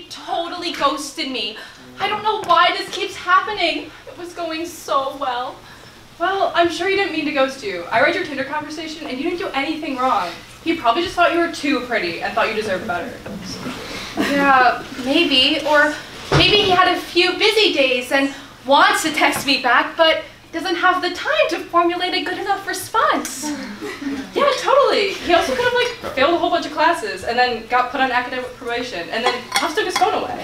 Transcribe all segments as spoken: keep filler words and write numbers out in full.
totally ghosted me. I don't know why this keeps happening. It was going so well. Well, I'm sure he didn't mean to ghost you. I read your Tinder conversation and you didn't do anything wrong. He probably just thought you were too pretty and thought you deserved better. Yeah, maybe. Or maybe he had a few busy days and wants to text me back, but doesn't have the time to formulate a good enough response. Yeah, totally. He also could have like failed a whole bunch of classes and then got put on academic probation and then just took his phone away.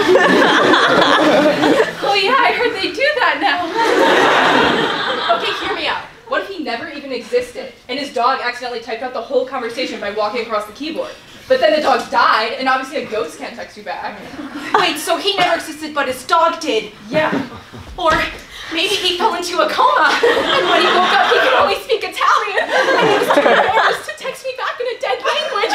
Oh yeah, I heard they do that now. Okay, hear me out. What if he never even existed and his dog accidentally typed out the whole conversation by walking across the keyboard? But then the dog died and obviously a ghost can't text you back. Wait, so he never existed but his dog did? Yeah. Or maybe he fell into a coma, and when he woke up, he could only speak Italian, and he was too embarrassed to text me back in a dead language.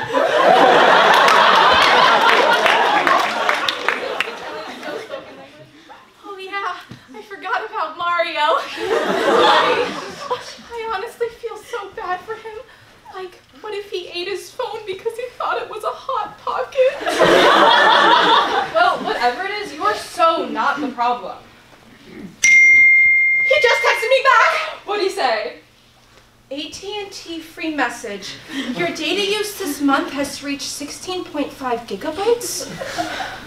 Oh yeah, I forgot about Mario. I, I honestly feel so bad for him. Like, what if he ate his phone because he thought it was a Hot Pocket? Well, whatever it is, you're so not the problem. He just texted me back! What'd he say? A T and T free message. Your data use this month has reached sixteen point five gigabytes.